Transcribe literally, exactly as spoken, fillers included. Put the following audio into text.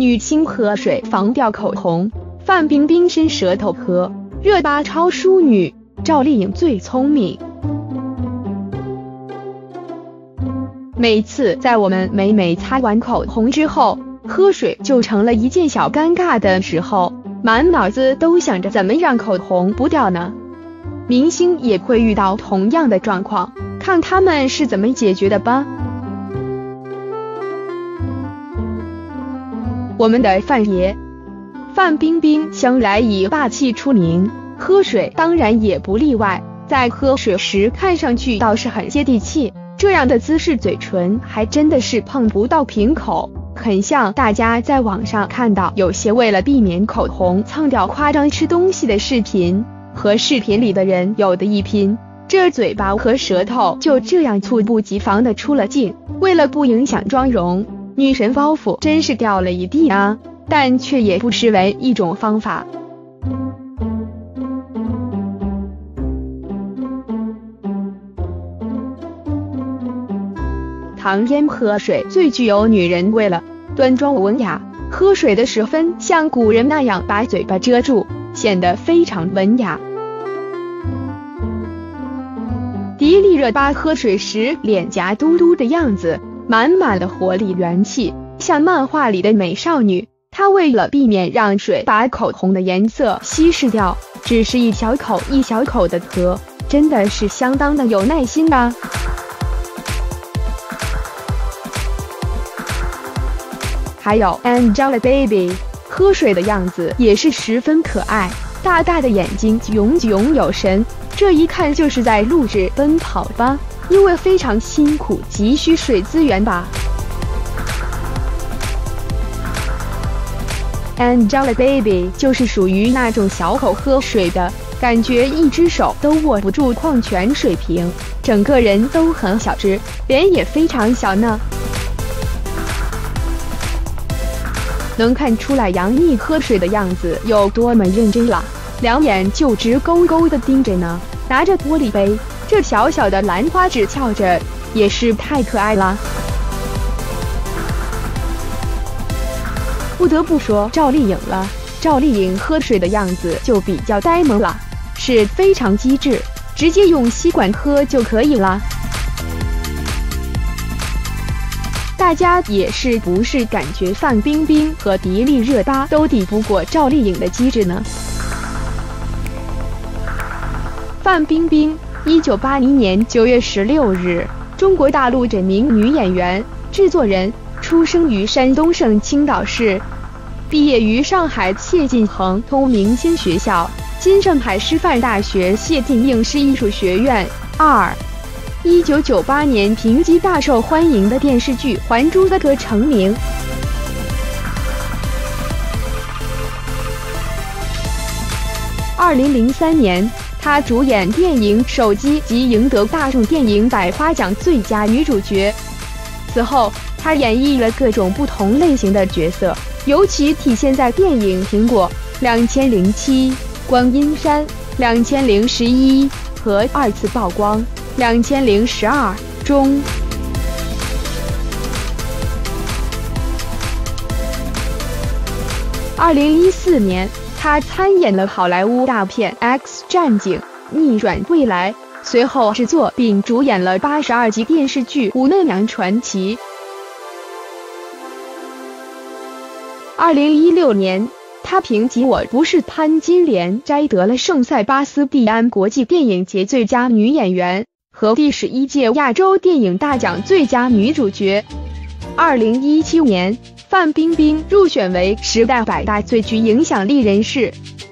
女星喝水防掉口红，范冰冰伸舌头喝，热巴超淑女，赵丽颖最聪明。每次在我们每每擦完口红之后，喝水就成了一件小尴尬的时候，满脑子都想着怎么让口红不掉呢？明星也会遇到同样的状况，看他们是怎么解决的吧。我们的范爷范冰冰向来以霸气出名，喝水当然也不例外，在喝水时看上去倒是很接地气，这样的姿势嘴唇还真的是碰不到瓶口，很像大家在网上看到有些为了避免口红蹭掉夸张吃东西的视频，和视频里的人有的一拼，这嘴巴和舌头就这样猝不及防的出了镜。为了不影响妆容，女神包袱真是掉了一地啊，但却也不失为一种方法。唐嫣喝水最具有女人味了，端庄文雅，喝水的时分像古人那样把嘴巴遮住，显得非常文雅。迪丽热巴喝水时脸颊嘟嘟的样子，满满的活力元气，像漫画里的美少女。她为了避免让水把口红的颜色稀释掉，只是一小口一小口的喝，真的是相当的有耐心啊。还有 Angelababy 喝水的样子也是十分可爱，大大的眼睛炯炯有神，这一看就是在录制《奔跑吧》，因为非常辛苦急需水资源吧。Angelababy 就是属于那种小口喝水的，感觉一只手都握不住矿泉水瓶，整个人都很小只，脸也非常小呢。能看出来杨幂喝水的样子有多么认真了，两眼就直勾勾地盯着呢，拿着玻璃杯，这小小的兰花指翘着，也是太可爱了。不得不说赵丽颖了，赵丽颖喝水的样子就比较呆萌了，是非常机智，直接用吸管喝就可以了。大家也是不是感觉范冰冰和迪丽热巴都抵不过赵丽颖的机智呢？范冰冰，一九八零年九月十六日，中国大陆着名女演员、制作人，出生于山东省青岛市，毕业于上海谢晋恒通明星学校、今上海师范大学谢晋影视艺术学院。二一九九八年凭藉大受欢迎的电视剧《还珠格格》成名。二零零三年，她主演电影《手机》及赢得大众电影百花奖最佳女主角。此后，她演绎了各种不同类型的角色，尤其体现在电影《苹果》两千零七、观音山两千零十一和二次曝光两千零十二中。二零一四年，他参演了好莱坞大片《X 战警：逆转未来》，随后制作并主演了八十二集电视剧《武媚娘传奇》。二零一六年，他凭藉《我不是潘金莲》摘得了圣塞巴斯蒂安国际电影节最佳女演员和第十一届亚洲电影大奖最佳女主角。二零一七年，范冰冰入选为时代百大最具影响力人士。